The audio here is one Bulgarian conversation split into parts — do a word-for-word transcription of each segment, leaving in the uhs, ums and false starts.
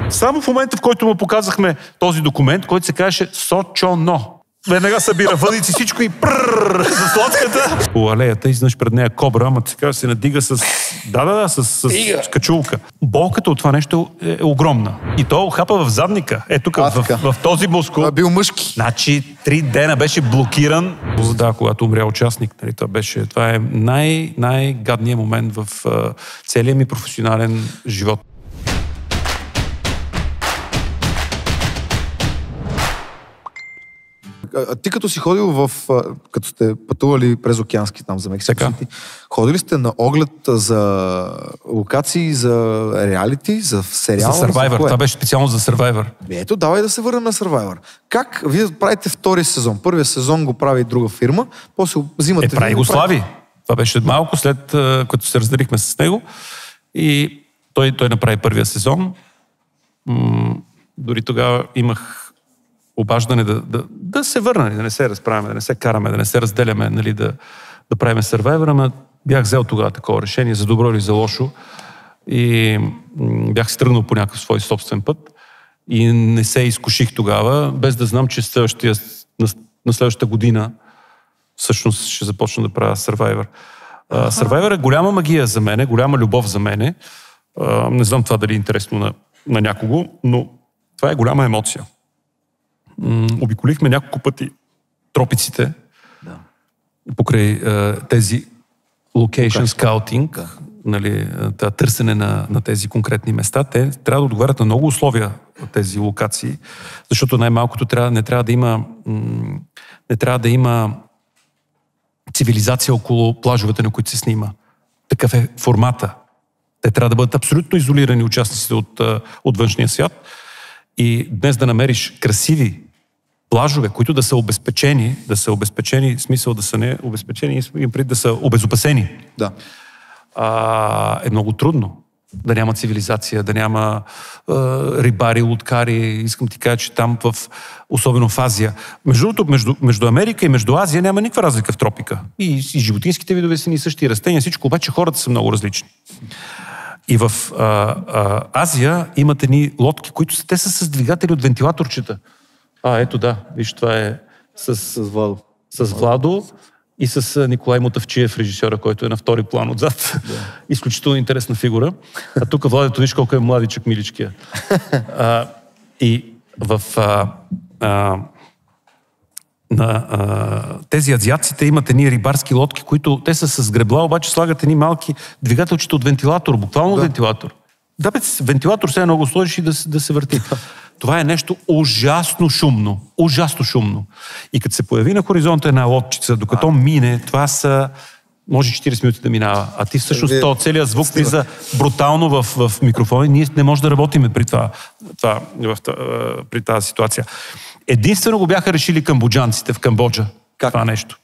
Само в момента, в който му показахме този документ, който се казваше Сочоно. Веднага събира въдици всичко и прррррр за сладката. По алеята изнъж пред нея кобра, ама така се надига с... Да, да, да, с, с, с качулка. Болката от това нещо е, е огромна. И то хапа в задника. Е тук, в, в, в този мускул. А бил мъжки. Значи, три дена беше блокиран. Да, когато умря участник. Нали, това, беше, това е най, най-гадният момент в uh, целия ми професионален живот. А ти като си ходил в... Като сте пътували през океански там за Мексико Сити, ходили сте на оглед за локации, за реалити, за сериал? За Survivor. Това беше специално за Survivor. Ето, давай да се върнем на Survivor. Как вие правите втория сезон? Първия сезон го прави друга фирма, после взимате... Е, прави го Слави. Това беше малко след като се разделихме с него. И той, той направи първия сезон. М- дори тогава имах обаждане да, да, да се върна, да не се разправяме, да не се караме, да не се разделяме, нали, да, да правим Survivor, ама бях взел тогава такова решение, за добро или за лошо. И м- бях се тръгнал по някакъв свой собствен път и не се изкуших тогава, без да знам, че следващия, на, на следващата година всъщност ще започна да правя Survivor. Uh, Survivor е голяма магия за мене, голяма любов за мене. Uh, не знам това дали е интересно на, на някого, но това е голяма емоция. Mm, обиколихме няколко пъти тропиците, да. Покрай uh, тези location scouting, да. Нали, да, търсене на, на тези конкретни места. Те трябва да отговарят на много условия тези локации, защото най-малкото трябва, не трябва да има м- не трябва да има цивилизация около плажовете, на които се снима. Такъв е формата. Те трябва да бъдат абсолютно изолирани участниците от, от външния свят. И днес да намериш красиви плажове, които да са обезпечени, да са обезпечени, в смисъл да са не обезпечени, им преди да са обезопасени. Да. А, е много трудно. Да няма цивилизация, да няма е, рибари, лодкари. Искам ти кажа, че там, в, особено в Азия. Между другото, между, между Америка и между Азия няма никаква разлика в тропика. И, и животинските видове са ни същи, растения, всичко, обаче хората са много различни. И в а, а, Азия имат едни лодки, които са, те са с двигатели от вентилаторчета. А, ето да, виж, това е с, с Владо. С Владо. И с Николай Мотавчиев, режисьора, който е на втори план отзад. Да. Изключително интересна фигура. А тук Владето, виж колко е младичък, миличкия. А, и в а, а, на а, тези азиатците имат едни рибарски лодки, които те са с гребла, обаче слагат едни малки двигателчета от вентилатор, буквално да. Вентилатор. Да, бе, вентилатор все едно го сложиш и да, да се върти. Това е нещо ужасно шумно. Ужасно шумно. И като се появи на хоризонта една лодчица, докато а. мине, това са... Може четирийсет минути да минава. А ти всъщност то целият звук влиза брутално в, в микрофона и ние не можем да работим при това, това, в, при тази ситуация. Единствено го бяха решили камбоджанците в Камбоджа. Как? Това нещо.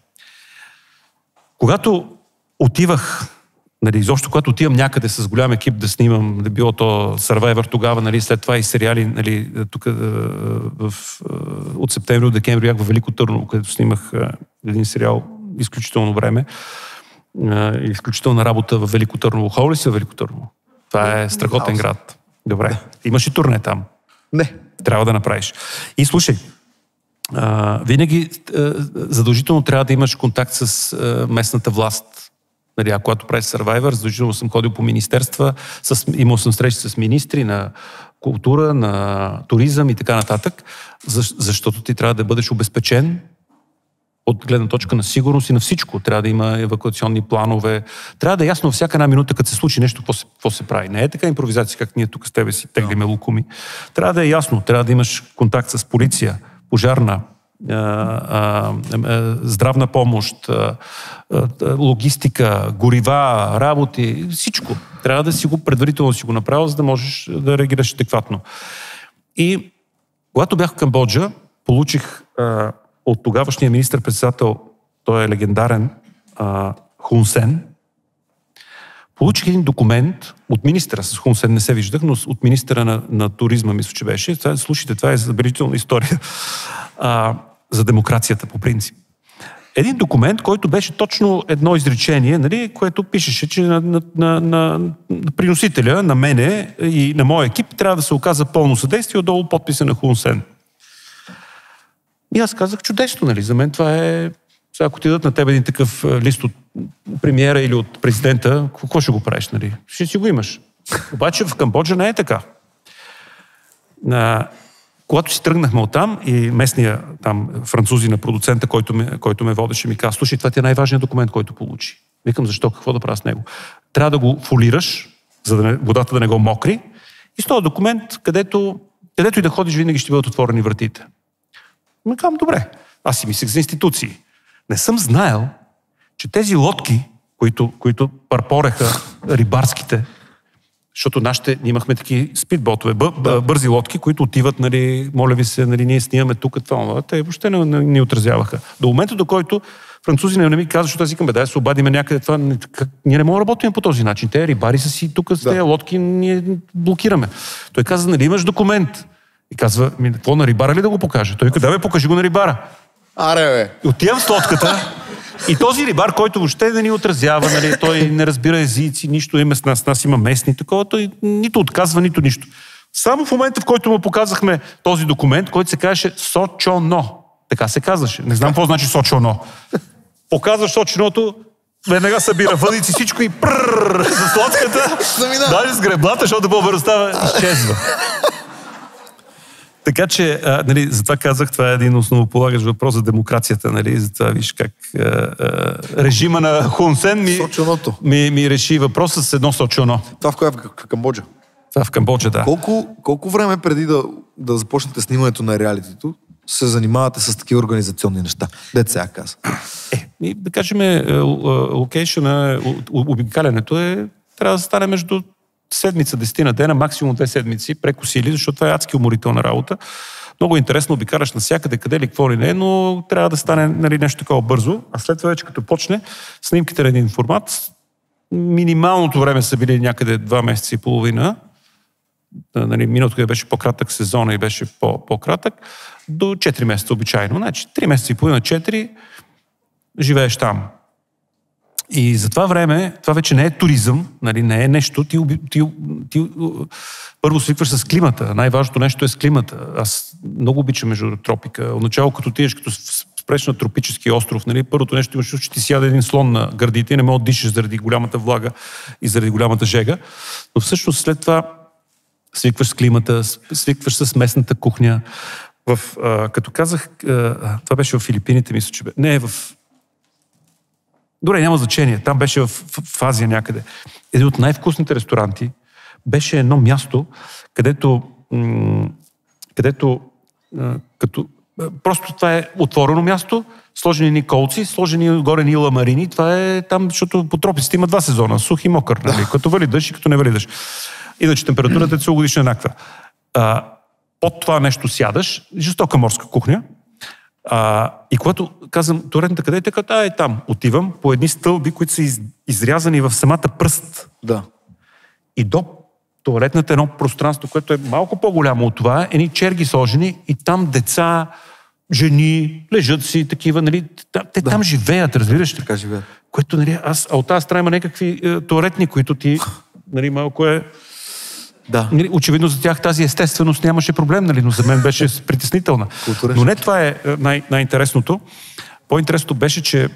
Когато отивах... Нали, изобщо, когато отивам някъде с голям екип да снимам, да било то Survivor тогава, нали, след това и сериали, нали, тук в, от септември, от декември бях в Велико Търново, където снимах един сериал изключително време, изключителна работа в Велико Търново. Ходил ли си в Велико Търново? Това е страхотен град. Добре. Да. Имаш и турне там? Не. Трябва да направиш. И слушай, а, винаги а, задължително трябва да имаш контакт с а, местната власт. Нали, а когато правиш Survivor, задължително съм ходил по министерства, с, имал съм срещи с министри на култура, на туризъм и така нататък, защото ти трябва да бъдеш обезпечен от гледна точка на сигурност и на всичко. Трябва да има евакуационни планове. Трябва да е ясно всяка една минута, като се случи нещо, какво се, какво се прави. Не е така импровизация, как ние тук с тебе си теглиме лукуми. Трябва да е ясно. Трябва да имаш контакт с полиция, пожарна, А, а, а, здравна помощ, а, а, логистика, горива, работи, всичко. Трябва да си го предварително си го направил, за да можеш да реагираш адекватно. И когато бях в Камбоджа, получих а, от тогавашния министър-председател, той е легендарен, а, Хун Сен, получих един документ от министъра, с Хун Сен не се виждах, но от министъра на, на туризма, мисля, че беше. Това, слушайте, това е забележителна история. А, за демокрацията по принцип. един документ, който беше точно едно изречение, нали, което пишеше, че на, на, на, на, на приносителя, на мене и на моя екип трябва да се оказа пълно съдействие, отдолу подписа на Хун Сен. И аз казах, чудесно, нали, за мен това е... Сега, ако ти дадат на теб един такъв лист от премиера или от президента, какво ще го правиш, нали? Ще си го имаш. Обаче в Камбоджа не е така. А, когато си тръгнахме оттам и местния там французи на продуцента, който ме, който ме водеше, ми каза, слушай, това ти е най-важният документ, който получи. Викам, защо? Какво да правя с него? Трябва да го фолираш, за да не, водата да не го мокри. И с този документ, където, където и да ходиш, винаги ще бъдат отворени вратите. Ме казвам, добре. Аз си мислех за институции. Не съм знаел, че тези лодки, които, които парпореха рибарските, защото нашите имахме таки спидботове, бъ, бъ, бързи лодки, които отиват, нали, моля ви се, нали, ние снимаме тук, това, те въобще не, не, не отразяваха. До момента, до който французи не ми каза, защото аз викам, бе, да се обадиме някъде, това, как, ние не можем да работим по този начин. Те рибари са си тук с тези да. лодки, ние блокираме. Той каза, нали, имаш документ. И казва, ми, какво на рибара ли да го покажа? Той казва, да бе, покажи го на рибара. Аре, бе. Отивам с лодката и този рибар, който въобще не ни отразява, нали, той не разбира езици, нищо има с нас, с нас има местни, такова, той нито отказва, нито нищо. Само в момента, в който му показахме този документ, който се казваше Сочоно. Така се казваше. Не знам какво значи Сочоно. Показваш Сочоното, веднага събира въдици, всичко и прррррр с лодката, даже с греблата, защото по-бързо изчезва. Така че, а, нали, затова казах, това е един основополагащ въпрос за демокрацията, нали, затова виж как а, а, режима на Хун Сен ми, ми, ми реши въпроса с едно Сочоно. Това в коя? В Камбоджа? Това в Камбоджа, да. Колко, колко време преди да, да започнете снимането на реалитито се занимавате с такива организационни неща? Дет сега каза. Е, и, да кажем, локейшъна, обикалянето е, трябва да стане между седмица, десетина дена, максимум две седмици, прекусили, защото това е адски уморителна работа. Много интересно, обикараш навсякъде, къде ли, какво ли не, но трябва да стане, нали, нещо такова бързо, а след това вече като почне снимките на един формат, минималното време са били някъде два месеца и половина, нали, миналото беше по-кратък сезона и беше по-кратък, до четири месеца обичайно. Значи три месеца и половина, четири живееш там. И за това време, това вече не е туризъм, нали, не е нещо, ти, ти, ти първо свикваш с климата. Най-важното нещо е с климата. Аз много обичам между тропика. Отначало, като отидеш, като спреш на тропически остров, нали, първото нещо имаш, че ти сяда един слон на гърдите и не мога да дишаш заради голямата влага и заради голямата жега. Но всъщност след това свикваш с климата, свикваш с местната кухня. В, а, като казах, а, това беше в Филипините, мисля, че бе. Не, в Добре, няма значение. Там беше в, в, в Азия някъде. Един от най-вкусните ресторанти беше едно място, където, м- където а, като, а, просто това е отворено място, сложени ни колци, сложени горе ни ламарини. Това е там, защото по тропиците има два сезона. Сух и мокър, нали? Като вали дъжд и като не вали дъжд. Иначе температурата е целогодишна еднаква. А, под това нещо сядаш, жестока морска кухня. А, и когато казвам, туалетната къде е, те казват, а е там. Отивам по едни стълби, които са из, изрязани в самата пръст. Да. И до туалетната едно пространство, което е малко по-голямо от това, едни черги сложени и там деца, жени, лежат си такива, нали, те да. Там живеят, разбираш ли? Така живеят. Което, нали, аз, а от тази страна има някакви е, туалетни, които ти, нали, малко е... Да. Очевидно за тях тази естественост нямаше проблем, нали, но за мен беше притеснителна. Но не това е най- най-интересното. По-интересното беше, че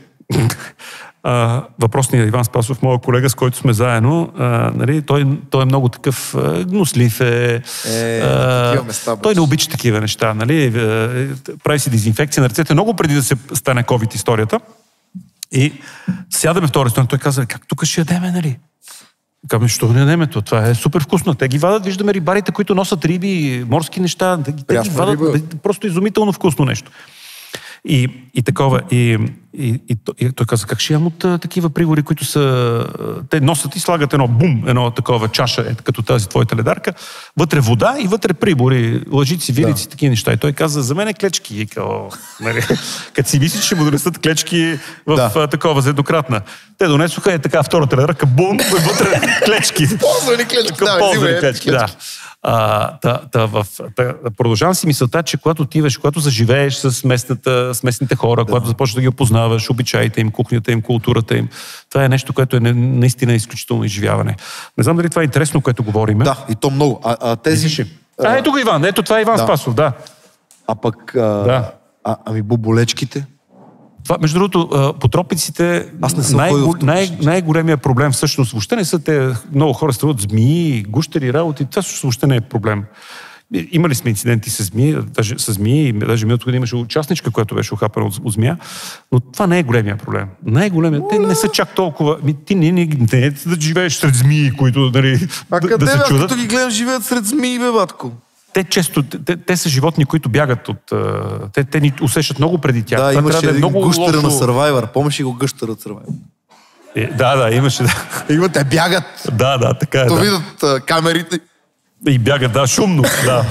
а, въпросният Иван Спасов, моят колега, с който сме заедно, а, нали, той, той е много такъв а, гнослив е. е а, места, той не обича такива неща. Нали, а, прави си дезинфекция на ръцете много преди да се стане ковид историята. И сядаме в този ресторант. Той каза, как тук ще ядеме, нали? Казваме, що не ядеме то? Това е супер вкусно. Те ги вадат, виждаме рибарите, които носят риби, морски неща. Те, те ги вадат, риба. Просто изумително вкусно нещо. И, и такова. И, и, и, и той каза, как ще ям от а, такива прибори, които са... Те носят и слагат едно бум, едно такова чаша, е, като тази твоята ледарка, вътре вода и вътре прибори, лъжици, вилици, да. Такива неща. И той каза, за мен е клечки. И каза, нали, като си мислиш, ще му донесат клечки в да. а, такова за еднократна. Те донесоха е така втората ледарка, бум, вътре клечки. Ползвани клечки, да, ползвани клечки, да. А, та, та, в, та, продължавам си мисълта, че когато отиваш, когато заживееш с, местната, с местните хора, да. Когато започваш да ги опознаваш, обичаите им, кухнята им, културата им, това е нещо, което е наистина изключително изживяване. Не знам дали това е интересно, което говорим. Да, и то много. А, а тези... А, ето го Иван, ето това е Иван да. Спасов, да. А пък... А... Да. А, ами боболечките? Това, между другото, по тропиците най- най- най-големия проблем всъщност въобще не са те, много хора стават змии, гущери, работи, това също въобще не е проблем. Имали сме инциденти с змии, даже с змии, даже миналото година имаше участничка, която беше ухапана от, от змия, но това не е големия проблем. Най-големия, те не са чак толкова, ми, ти не, не, не е да живееш сред змии, които нали, а да, къде, да се чудат. като ги гледам, живеят сред змии, бе, батко? Те често, те, те са животни, които бягат от... Те, те ни усещат много преди тях. Да, това имаше да е много гущера лошо... на Survivor. Помниш ли го гущера от Survivor? Е, да, да, имаше... Има, те бягат. Да, да, така е. То да. видят а, камерите. И бягат, да, шумно, да.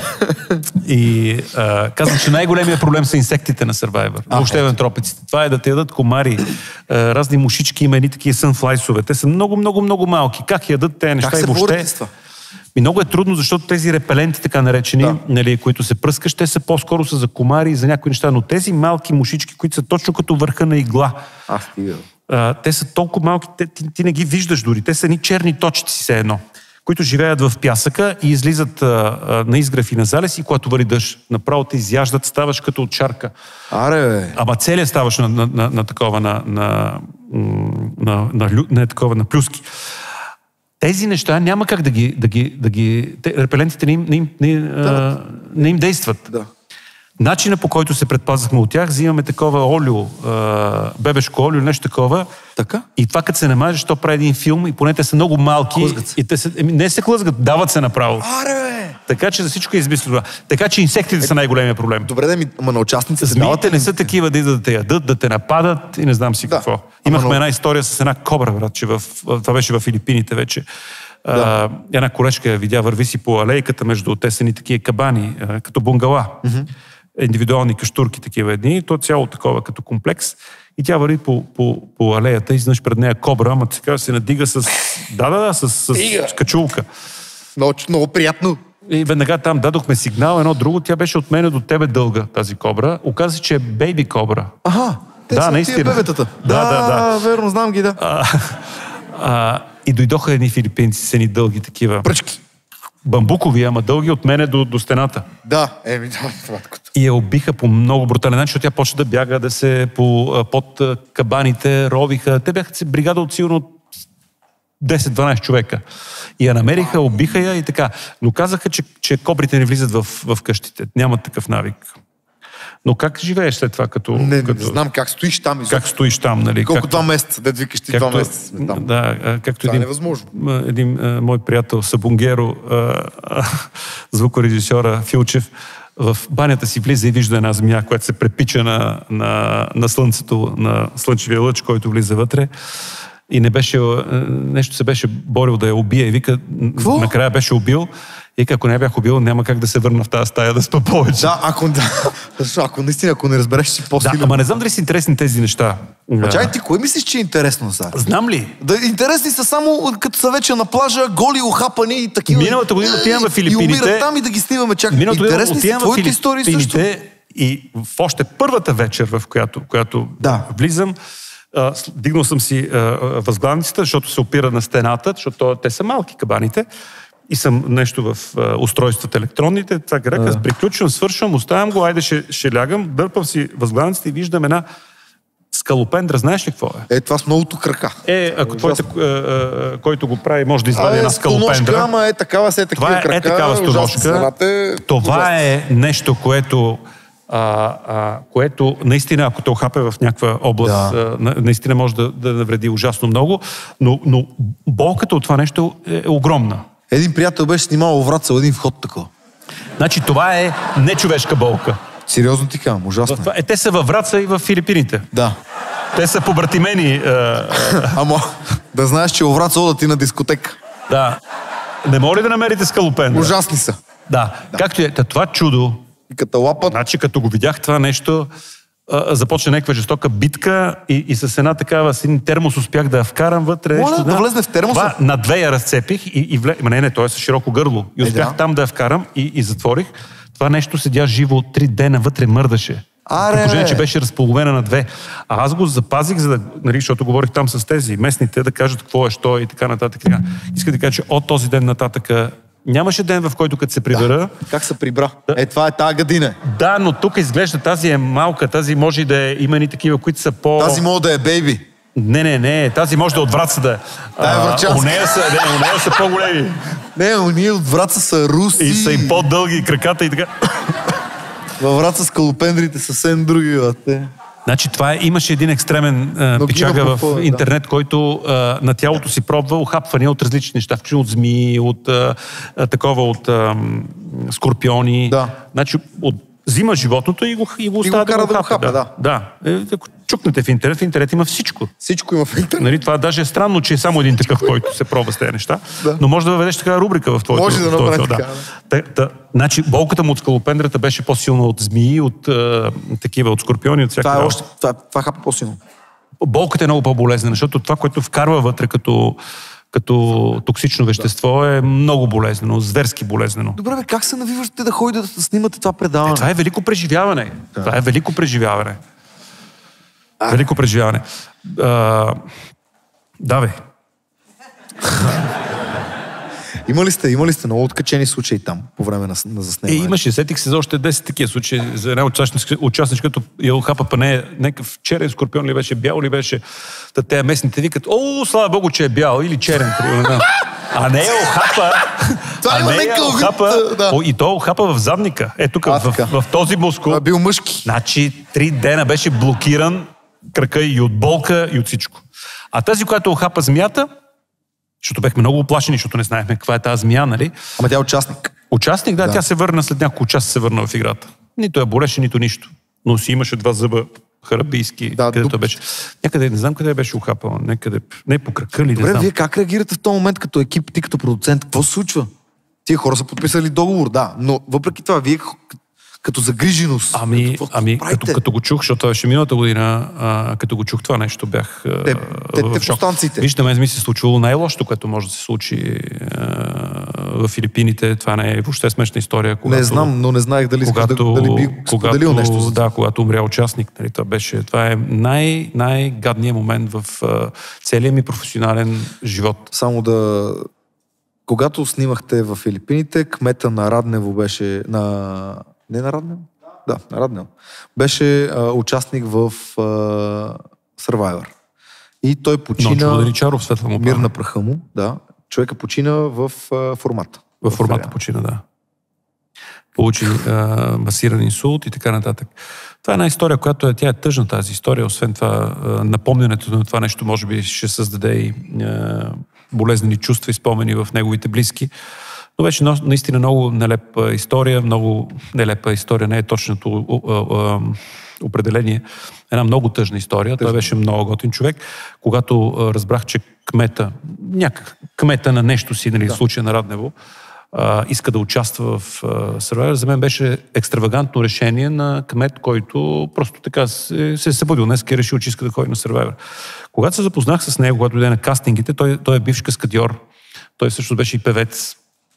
И а, казвам, че най-големият проблем са инсектите на Survivor. А, въобще на тропиците. Това е да те ядат комари, а, разни мушички, има едни такива сънфлайсове. Те са много, много, много малки. Как ядат те неща как и въобще... И много е трудно, защото тези репеленти, така наречени, да. Нали, които се пръскаш, те са по-скоро са за комари и за някои неща, но тези малки мушички, които са точно като върха на игла, а, стига. А, те са толкова малки, те, ти, ти не ги виждаш дори. Те са ни черни точици все едно, които живеят в пясъка и излизат а, а, на изгрев и на залез и когато вали дъжд, направо те изяждат, ставаш като от чарка. Аре, бе. Ама целият ставаш на, на, на, на такова, на, на, на, на, на, на, такова, на плюски. Тези неща няма как да ги... Да ги, да ги те, репелентите не им, не им, не, да. а, не им действат. Да. Начина, по който се предпазвахме от тях, взимаме такова олио, а, бебешко олио, нещо такова. Така? И това като се намажеш, то прави един филм и поне те са много малки. И те се, не се хлъзгат, дават се направо. Аре, бе! Така че за всичко е измислено. Така че инсектите е, са най-големия проблем. Добре, да ми, ама на участниците змиите не са такива да идват да те ядат, да те нападат и не знам си да. Какво. Имахме ама, една история с една кобра, брат, че в, това беше в Филипините вече. Да. А, една колежка я видя, върви си по алейката между тесени такива кабани, а, като бунгала. Mm-hmm. Индивидуални каштурки такива едни, то цяло такова като комплекс. И тя върви по, по, по алеята и изнъж пред нея кобра, ама сега се надига с... Да, да, да, с, с, с качулка. Много, много приятно. И веднага там дадохме сигнал, едно друго, тя беше от мене до тебе дълга, тази кобра. Оказа се, че е бейби кобра. Аха, те да, са наистина. тия бебетата. Да, да, да. да. Верно, знам ги, да. А, а, и дойдоха едни филипинци с едни дълги такива. Пръчки. Бамбукови, ама дълги от мене до, до стената. Да, еми, да, краткото. И я убиха по много брутален начин, защото тя почна да бяга, да се по, под кабаните, ровиха. Те бяха бригада от сигурно десет-дванайсет човека. И я намериха, убиха я и така. Но казаха, че, че кобрите не влизат в, в къщите. Нямат такъв навик. Но как живееш след това? Като, не, като... не знам как стоиш там. Как изобщо. стоиш там, нали? Колко както... два месеца, дед викаш ти два месеца сме там. Да, както това един, е невъзможно. Един а, мой приятел Сабунгеро, а, а, звукорежисьора Филчев, в банята си влиза и вижда една змия, която се препича на, на, на слънцето, на слънчевия лъч, който влиза вътре. И не беше, нещо се беше борил да я убие. И вика, Кво? Накрая беше убил. И ако не бях убил, няма как да се върна в тази стая да спа повече. Да, ако, да, ако наистина, ако не разбереш, си по-силен. Да, ама не знам дали са интересни тези неща. А чай, ти кой мислиш, че е интересно сега? Знам ли? Да, интересни са само като са вече на плажа, голи, ухапани и такива. Миналата година отивам в Филипините. И умират там и да ги снимаме чак. Миналата година отивам в Филипините и в още първата вечер, в която, която да. влизам, а, дигнал съм си а, възглавницата, защото се опира на стената, защото те са малки кабаните. И съм нещо в а, устройствата електронните, това грека, да. Приключвам, свършвам, оставям го, айде ще, ще лягам, дърпам си възглавницата и виждам една скалопендра. Знаеш ли какво е? Е, това с многото крака. Е, ако твоите, който го прави, може да извади една скалопендра. Ама е такава, се е такива това крака. Е такава стоножка. Това е нещо, което А, а, което наистина, ако те охапе в някаква област, да. а, наистина може да, да навреди ужасно много, но, но болката от това нещо е огромна. Един приятел беше снимал Враца, един вход такова. Значи това е нечовешка болка. Сериозно ти казвам, ужасно. В, е, те са във Враца и в Филипините. Да. Те са побратимени. А... Ама, да знаеш, че Враца ода ти на дискотека. Да. Не може ли да намерите скалопендра? Ужасни са. Да. да. Както е, това чудо, и като лапът. Значи, като го видях това нещо, а, започна някаква жестока битка и, и с една такава с един термос успях да я вкарам вътре. Моля да влезне в термоса. Това, на две я разцепих и, и вле... Ма не, не, той е с широко гърло. И успях е, да. там да я вкарам и, и затворих. Това нещо седя живо три дена вътре, мърдаше. При положение, че беше разполовена на две. А аз го запазих, за да, нали, защото говорих там с тези местните, да кажат какво е, що е и така нататък. Иска да кажа, че от този ден нататък нямаше ден, в който като се прибера... Да. Как се прибра? Да. Е, това е тази гадина. Да, но тук изглежда, тази е малка, тази може да е, има и такива, които са по... Тази може да е бейби. Не, не, не, тази може да е от Враца да е. Тая е врачанска. Унея са, не, унея са по-големи. Не, уния от Враца са руси. И са им по-дълги краката и така. Във Враца скалопендрите съвсем други, бате. Значи това е, имаше един екстремен а, пичага в по, интернет, да. който а, на тялото си пробва ухапвания от различни неща, включително от змии, от а, а, такова, от а, скорпиони. Да. Значи от, взима животното и го, и го оставя да го хапа. Да. да. да. Е, чукнете в интернет, в интернет има всичко. Всичко има в интернет. Нали, това даже е странно, че е само един такъв, който се пробва с тези неща. Да. Но може да въведеш такава рубрика в твоето. Може да направи така. Да. Та, та, значи, болката му от скалопендрата беше по-силна от змии, от а, такива, от скорпиони, от всяка. Това е още, това, това хапа по-силно. Болката е много по-болезнена, защото това, което вкарва вътре като, като токсично вещество да. е много болезнено, зверски болезнено. Добре, бе, как се навивате да ходите да снимате това предаване? Е, това е велико преживяване. Да. Това е велико преживяване. А. Велико преживяване. А, да, бе. Има ли сте, има ли сте много откачени случаи там по време на, на заснемане? Е, имаше, сетих се за още десет такива случаи за една участничка, участничка като я хапа па не, някакъв черен скорпион ли беше, бял ли беше. Та те местните викат, о, слава Богу, че е бял или черен. А не е охапа. Това има нека охапа. Да. И то охапа в задника. Е, тук в, в, в този мускул. А бил мъжки. Значи, три дена беше блокиран крака и от болка, и от всичко. А тази, която охапа змията, защото бехме много оплашени, защото не знаехме каква е тази змия, нали? Ама тя е участник. Участник, да, да. Тя се върна след няколко часа се върна в играта. Нито я болеше, нито нищо. Но си имаше два зъба харабийски, да, където дуп... беше. Някъде, не знам къде беше ухапала, някъде, не по крака ли, Добре, не знам. Вие как реагирате в този момент като екип, ти като продуцент? Какво се случва? Тия хора са подписали договор, да, но въпреки това, вие като загриженост. Ами, като, ами като, като го чух, защото това беше миналата година, а, като го чух това нещо, бях те, те, в те шок. Станциите. Вижте, мен ми се случило най-лошото, което може да се случи а, в Филипините. Това не е въобще смешна история. Когато, не знам, но не знаех дали когато, искаш да, дали би споделил нещо. За да, когато умря участник. Нали, това, беше, това е най- най-гадният момент в а, целия ми професионален живот. Само да... Когато снимахте в Филипините, кмета на Раднево беше на... Не на Раднево? Да, на Раднево. Беше а, участник в а, Survivor. И той почина... Но Чаров, светла му мир на праха му, да. Човека почина в а, формата. В формата почина, да. Получи а, масиран инсулт и така нататък. Това е една история, която е, тя е тъжна тази история. Освен това, а, напомнянето на това нещо може би ще създаде и а, болезнени чувства и спомени в неговите близки. Но беше наистина много нелепа история, много нелепа история, не е точното определение. Една много тъжна история. Тъжна. Той беше много готин човек. Когато а, разбрах, че кмета, някак кмета на нещо си, нали, да. В случая на Раднево, а, иска да участва в Survivor, за мен беше екстравагантно решение на кмет, който просто така се, се е събудил днес и решил, че иска да ходи на Survivor. Когато се запознах с него, когато дойде на кастингите, той, той е бивш каскадьор. Той също беше и певец.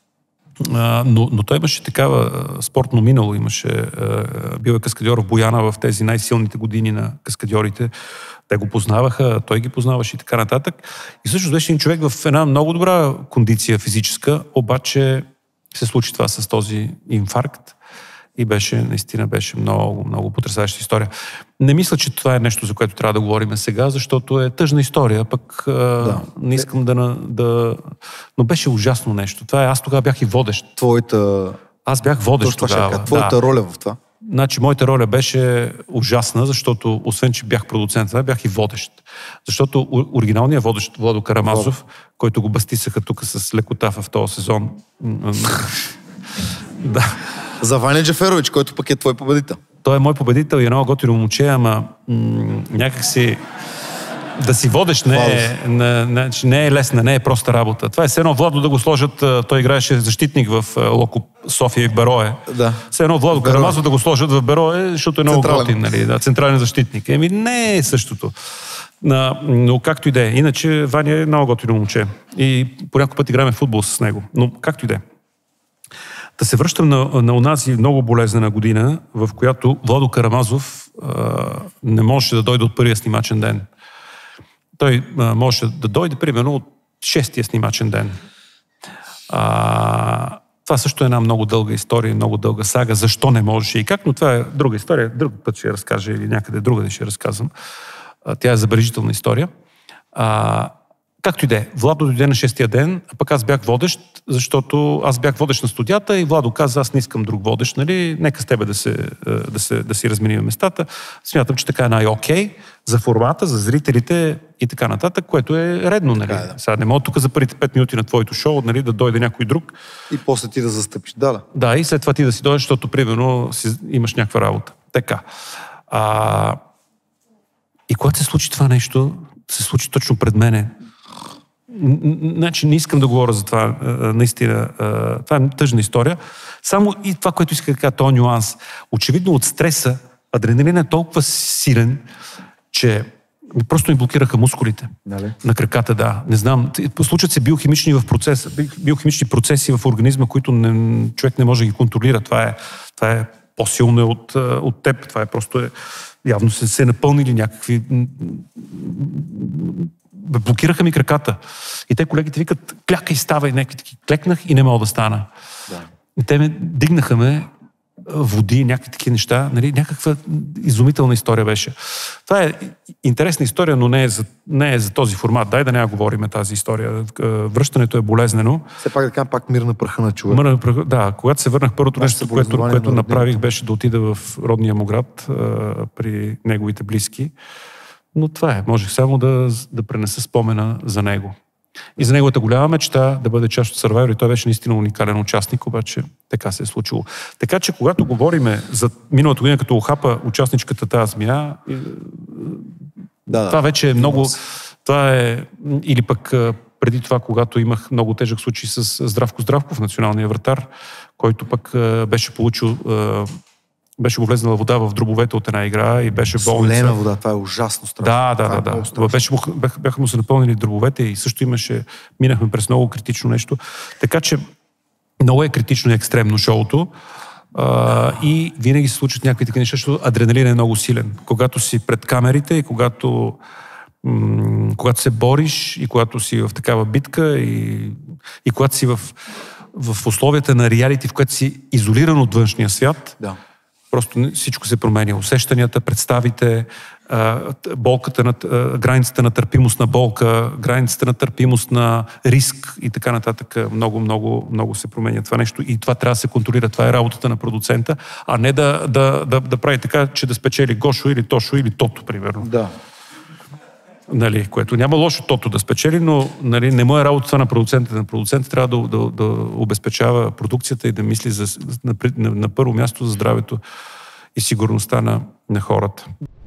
Uh, но, но той имаше такава uh, спортно минало, имаше, uh, бил е каскадьор в Бояна в тези най-силните години на каскадьорите. Те го познаваха, той ги познаваше и така нататък. И също беше един човек в една много добра кондиция физическа, обаче се случи това с този инфаркт и беше, наистина беше много, много потресаваща история. Не мисля, че това е нещо, за което трябва да говорим сега, защото е тъжна история, пък да. Не искам да, да... Но беше ужасно нещо. Това е, аз тогава бях и водещ. Твоята... Аз бях водещ Точно тогава. Твоята да. роля в това? Значи, моята роля беше ужасна, защото освен, че бях продуцент, бях и водещ. Защото оригиналният водещ Владо Карамазов, Владо. Който го бастисаха тук с лекота в този сезон... да. За Ваня Джаферович, който пък е твой победител. Той е мой победител и едно готино момче, ама м- някак си... да си водещ не е, не, не, не е лесна, не е проста работа. Това е все едно Владо да го сложат, той играеше защитник в Локо София и в Берое. Да. Все едно Владо Карамазов да го сложат в Берое, защото е много готин, нали, да, централен защитник. Еми не е същото. На, но както и да е. Иначе Ваня е много готино момче. И по някой път играем футбол с него. Но както и да е. Да се връщам на, на онази много болезнена година, в която Владо Карамазов а, не можеше да дойде от първия снимачен ден. Той а, можеше да дойде примерно от шестия снимачен ден. А, това също е една много дълга история, много дълга сага. Защо не можеше и как, но това е друга история. Друг път ще я разкажа или някъде другаде ще разказвам. А, тя е забележителна история. А, както и да е. Владо дойде на шестия ден, а пък аз бях водещ, защото аз бях водещ на студията и Владо каза, аз не искам друг водещ, нали? Нека с тебе да, се, да, се, да си разменим местата. Смятам, че така е най-окей за формата, за зрителите и така нататък, което е редно, нали? Така е, да. Сега не мога тук за първите пет минути на твоето шоу, нали, да дойде някой друг. И после ти да застъпиш. Да, да. Да, и след това ти да си дойдеш, защото примерно си, имаш някаква работа. Така. А... И когато се случи това нещо, се случи точно пред мене. Значи не искам да говоря за това, наистина. Това е тъжна история. Само и това, което иска да кажа, този нюанс. Очевидно от стреса, адреналин е толкова силен, че просто ми блокираха мускулите. Нали? На краката, да. Не знам. Случат се биохимични в процес, биохимични процеси в организма, които не, човек не може да ги контролира. Това е, това е по-силно от, от теб. Това е просто е, явно се, се напълнили някакви... Блокираха ми краката. И те колегите викат, клякай, ставай, някакви таки. Клекнах и не мога да стана. Да. И те ме дигнаха ме, води, някакви такива неща. Нали? Някаква изумителна история беше. Това е интересна история, но не е, за, не е за този формат. Дай да не я говорим тази история. Връщането е болезнено. Все пак да кажа, пак мир на праха на човек. Мир на праха, да, когато се върнах, първото нещо, което, което на направих, беше да отида в родния му град а, при неговите близки. Но това е. Можех само да, да пренеса спомена за него. И за неговата голяма мечта да бъде част от Survivor, и той беше наистина уникален участник, обаче така се е случило. Така че, когато говориме за миналата година, като охапа участничката тази змия, да, това вече е много... Това е... Или пък преди това, когато имах много тежък случай с Здравко Здравков, националния вратар, който пък беше получил... Беше го влезнала вода в дробовете от една игра и беше болница. Солена вода, това е ужасно страшно. Да, да, да. да. Беше, бяха, бяха му се напълнили дробовете и също имаше, минахме през много критично нещо. Така че много е критично и екстремно шоуто а, и винаги се случват някакви такива неща, защото адреналин е много силен. Когато си пред камерите и когато, м- когато се бориш и когато си в такава битка и, и когато си в, в условията на реалити, в което си изолиран от външния свят, да. Просто всичко се променя. Усещанията, представите, болката на, границата на търпимост на болка, границата на търпимост на риск и така нататък. Много, много, много се променя това нещо и това трябва да се контролира. Това е работата на продуцента, а не да, да, да, да прави така, че да спечели Гошо или Тошо или Тото, примерно. Да. Нали, което няма лошо Тото да спечели, но нали, не му е работа това на продуцента. На продуцента трябва да, да, да обезпечава продукцията и да мисли за, на, на, на първо място за здравето и сигурността на, на хората.